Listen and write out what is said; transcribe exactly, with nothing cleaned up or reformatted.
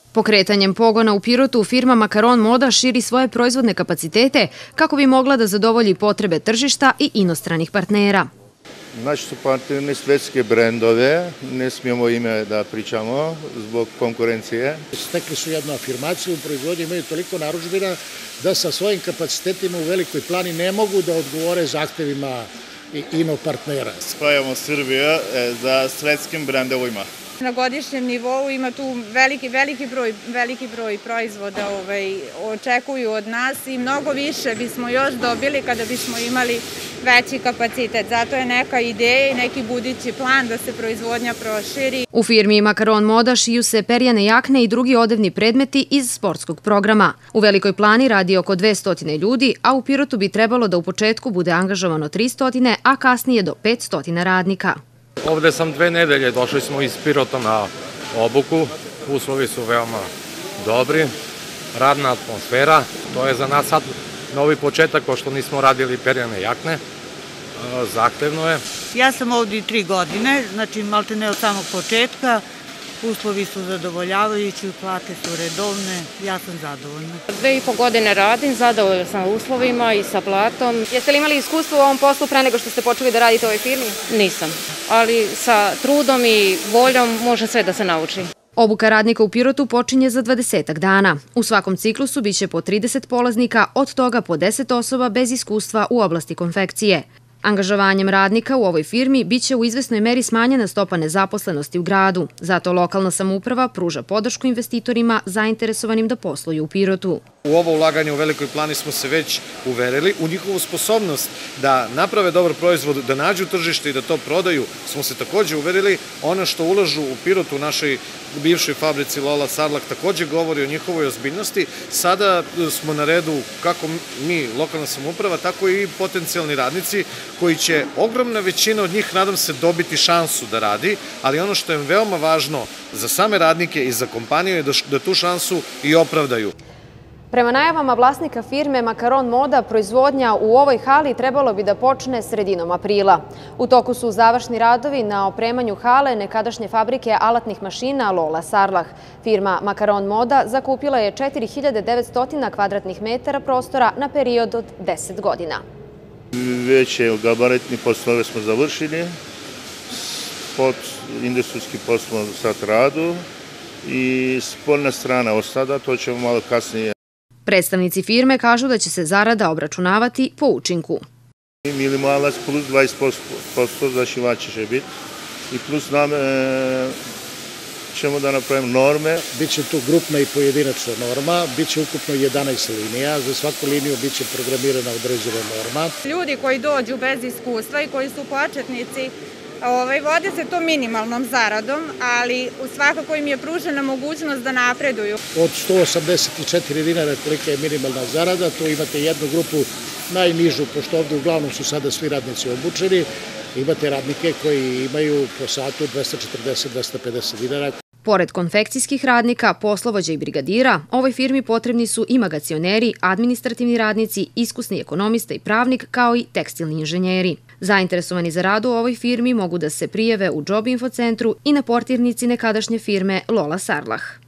Pokretanjem pogona u Pirotu firma Makaron Moda širi svoje proizvodne kapacitete kako bi mogla da zadovolji potrebe tržišta i inostranih partnera. Naši su partneri svetske brendove, ne smijemo ime da pričamo zbog konkurencije. Stekli su jednu afirmaciju, u proizvodnji imaju toliko narudžbina da sa svojim kapacitetima u Velikoj Plani ne mogu da odgovore zahtevima ino partnera. Spajamo Srbiju za svetskim brendovima. Na godišnjem nivou ima tu veliki, veliki broj, veliki broj proizvoda ovaj, očekuju od nas i mnogo više bismo još dobili kada bismo imali veći kapacitet. Zato je neka ideja i neki budući plan da se proizvodnja proširi. U firmi Makaron Moda šiju se perjane jakne i drugi odevni predmeti iz sportskog programa. U Velikoj Plani radi oko dvesta ljudi, a u Pirotu bi trebalo da u početku bude angažovano tristo, a kasnije do petsto radnika. Ovde sam dve nedelje, došli smo iz Pirota na obuku, uslovi su veoma dobri, radna atmosfera, to je za nas sad novi početak, pošto nismo radili perjane jakne, zahtevno je. Ja sam ovde i tri godine, znači malte ne od samog početka, uslovi su zadovoljavajući, plate su redovne, ja sam zadovoljna. Dve i po godine radim, zadovoljna sam uslovima i sa platom. Jeste li imali iskustvo u ovom poslu pre nego što ste počeli da radite u ovoj firmi? Nisam, ali sa trudom i voljom može sve da se nauči. Obuka radnika u Pirotu počinje za dvadesetak dana. U svakom ciklusu biće po trideset polaznika, od toga po deset osoba bez iskustva u oblasti konfekcije. Angažovanjem radnika u ovoj firmi biće u izvesnoj meri smanjena stopa nezaposlenosti u gradu. Zato lokalna samouprava pruža podršku investitorima zainteresovanim da posluju u Pirotu. U ovo ulaganje u Velikoj Plani smo se već uverili. U njihovu sposobnost da naprave dobar proizvod, da nađu tržište i da to prodaju, smo se takođe uverili. Ono što ulažu u Pirotu, u našoj bivšoj fabrici Lola Sarlak, takođe govori o njihovoj ozbiljnosti. Sada smo na redu kako mi, lokalna samouprava, tako i potencijalni radnici, koji će ogromna većina od njih, nadam se, dobiti šansu da radi, ali ono što je veoma važno za same radnike i za kompaniju je da tu šansu i opravdaju. Prema najavama vlasnika firme Makaron Moda, proizvodnja u ovoj hali trebalo bi da počne sredinom aprila. U toku su završni radovi na opremanju hale nekadašnje fabrike alatnih mašina Lola Sarlah. Firma Makaron Moda zakupila je četiri hiljade devetsto kvadratnih metara prostora na period od deset godina. Veće gabaretni poslove smo završili, pod industrijski posao sad radu i spoljna strana ostada, to ćemo malo kasnije. Predstavnici firme kažu da će se zarada obračunavati po učinku. Minimalac plus dvadeset posto za šivače će biti i plus nam ćemo da napravimo norme. Biće tu grupna i pojedinačna norma, biće ukupno jedanaest linija, za svaku liniju biće programirana određena norma. Ljudi koji dođu bez iskustva i koji su početnici, vode se to minimalnom zaradom, ali svakako im je pružena mogućnost da napreduju. Od sto osamdeset četiri dinara kolika je minimalna zarada, tu imate jednu grupu najnižu, pošto ovde uglavnom su sada svi radnici obučeni, imate radnike koji imaju po satu dvesta četrdeset do dvesta pedeset dinara. Pored konfekcijskih radnika, poslovođa i brigadira, ovoj firmi potrebni su i magacioneri, administrativni radnici, iskusni ekonomista i pravnik, kao i tekstilni inženjeri. Zainteresovani za rad u ovoj firmi mogu da se prijave u Job Info centru i na portirnici nekadašnje firme Lola Sarlah.